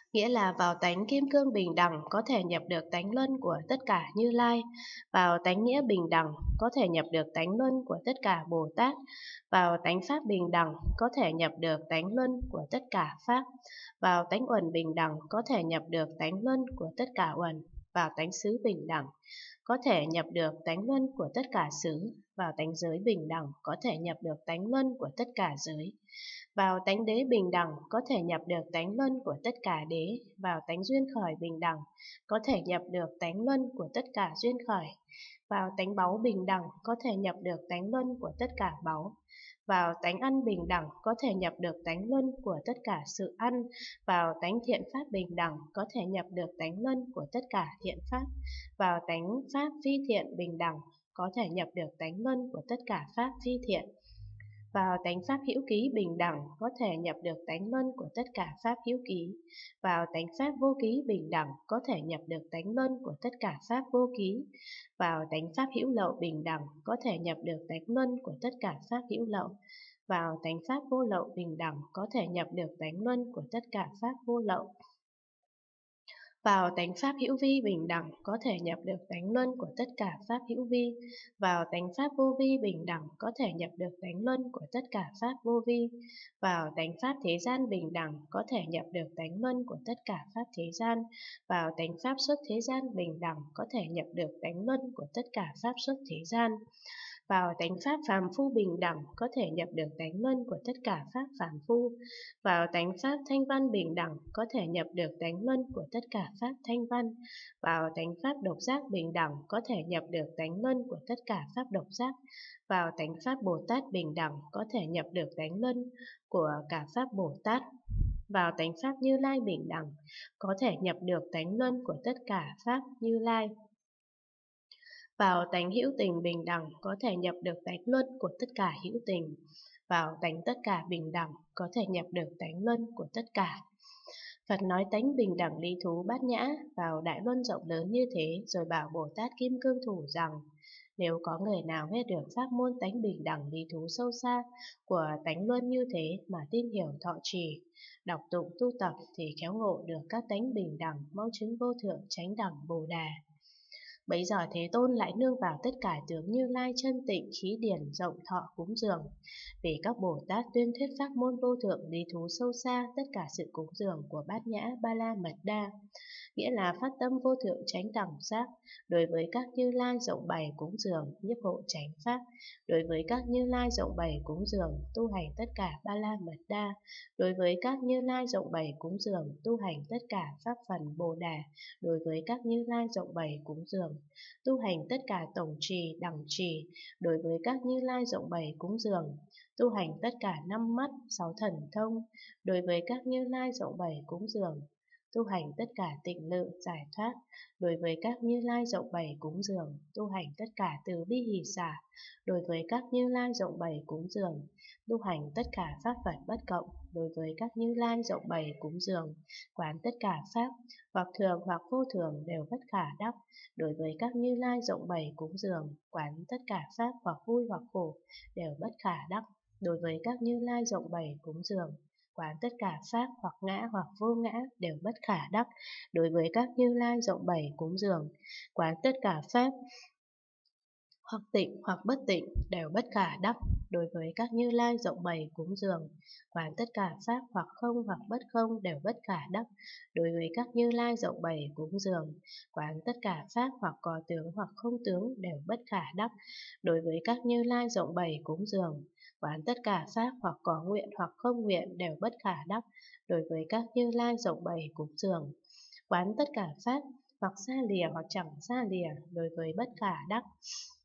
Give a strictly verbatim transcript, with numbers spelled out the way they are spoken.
nghĩa là vào tánh kim cương bình đẳng có thể nhập được tánh luân của tất cả Như Lai, vào tánh nghĩa bình đẳng có thể nhập được tánh luân của tất cả Bồ Tát, vào tánh pháp bình đẳng có thể nhập được tánh luân của tất cả pháp, vào tánh uẩn bình đẳng có thể nhập được tánh luân của tất cả uẩn, vào tánh xứ bình đẳng có thể nhập được tánh luân của tất cả xứ, vào tánh giới bình đẳng có thể nhập được tánh luân của tất cả giới, vào tánh đế bình đẳng có thể nhập được tánh luân của tất cả đế, vào tánh duyên khởi bình đẳng có thể nhập được tánh luân của tất cả duyên khởi, vào tánh báu bình đẳng có thể nhập được tánh luân của tất cả báu, vào tánh ăn bình đẳng có thể nhập được tánh luân của tất cả sự ăn, vào tánh thiện pháp bình đẳng có thể nhập được tánh luân của tất cả thiện pháp, vào tánh pháp phi thiện bình đẳng có thể nhập được tánh luân của tất cả pháp phi thiện, vào tánh pháp hữu ký bình đẳng có thể nhập được tánh luân của tất cả pháp hữu ký, vào tánh pháp vô ký bình đẳng có thể nhập được tánh luân của tất cả pháp vô ký, vào tánh pháp hữu lậu bình đẳng có thể nhập được tánh luân của tất cả pháp hữu lậu, vào tánh pháp vô lậu bình đẳng có thể nhập được tánh luân của tất cả pháp vô lậu, vào tánh pháp hữu vi bình đẳng có thể nhập được tánh luân của tất cả pháp hữu vi, vào tánh pháp vô vi bình đẳng có thể nhập được tánh luân của tất cả pháp vô vi, vào tánh pháp thế gian bình đẳng có thể nhập được tánh luân của tất cả pháp thế gian, vào tánh pháp xuất thế gian bình đẳng có thể nhập được tánh luân của tất cả pháp xuất thế gian, vào tánh pháp phàm phu bình đẳng có thể nhập được tánh luân của tất cả pháp phàm phu, vào tánh pháp thanh văn bình đẳng có thể nhập được tánh luân của tất cả pháp thanh văn, vào tánh pháp độc giác bình đẳng có thể nhập được tánh luân của tất cả pháp độc giác, vào tánh pháp Bồ Tát bình đẳng có thể nhập được tánh luân của cả pháp Bồ Tát, vào tánh pháp Như Lai bình đẳng có thể nhập được tánh luân của tất cả pháp Như Lai, vào tánh hữu tình bình đẳng có thể nhập được tánh luân của tất cả hữu tình, vào tánh tất cả bình đẳng có thể nhập được tánh luân của tất cả. Phật nói tánh bình đẳng lý thú bát nhã vào đại luân rộng lớn như thế, rồi bảo Bồ Tát Kim Cương Thủ rằng: nếu có người nào nghe được pháp môn tánh bình đẳng lý thú sâu xa của tánh luân như thế mà tin hiểu thọ trì, đọc tụng tu tập thì khéo ngộ được các tánh bình đẳng, mau chứng vô thượng chánh đẳng Bồ Đà. Bấy giờ Thế Tôn lại nương vào tất cả tướng Như Lai chân tịnh khí điển rộng thọ cúng dường. Vì các Bồ Tát tuyên thuyết pháp môn vô thượng lý thú sâu xa tất cả sự cúng dường của Bát Nhã Ba La Mật Đa, nghĩa là phát tâm vô thượng chánh đẳng giác, đối với các Như Lai rộng bày cúng dường nhiếp hộ chánh pháp, đối với các Như Lai rộng bày cúng dường tu hành tất cả Ba La Mật Đa, đối với các Như Lai rộng bày cúng dường tu hành tất cả pháp phần Bồ Đà, đối với các Như Lai rộng bày cúng dường tu hành tất cả tổng trì đẳng trì, đối với các Như Lai rộng bày cúng dường tu hành tất cả năm mắt sáu thần thông, đối với các Như Lai rộng bày cúng dường tu hành tất cả tịnh lự giải thoát, đối với các Như Lai rộng bày cúng dường tu hành tất cả từ bi hỷ xả, đối với các Như Lai rộng bày cúng dường tu hành tất cả pháp Phật bất cộng, đối với các Như Lai rộng bày cúng dường quán tất cả pháp hoặc thường hoặc vô thường đều bất khả đắc, đối với các Như Lai rộng bày cúng dường quán tất cả pháp hoặc vui hoặc khổ đều bất khả đắc, đối với các Như Lai rộng bày cúng dường quán tất cả pháp hoặc ngã hoặc vô ngã đều bất khả đắc, đối với các Như Lai rộng bày cúng dường quán tất cả pháp hoặc tịnh hoặc bất tịnh đều bất khả đắc, đối với các Như Lai rộng bày cúng dường quán tất cả pháp hoặc không hoặc bất không đều bất khả đắc, đối với các Như Lai rộng bày cúng dường quán tất cả pháp hoặc có tướng hoặc không tướng đều bất khả đắc, đối với các Như Lai rộng bày cúng dường quán tất cả pháp hoặc có nguyện hoặc không nguyện đều bất khả đắc, đối với các Như Lai rộng bày cúng dường quán tất cả pháp hoặc xa lìa hoặc chẳng xa lìa đối với bất khả đắc.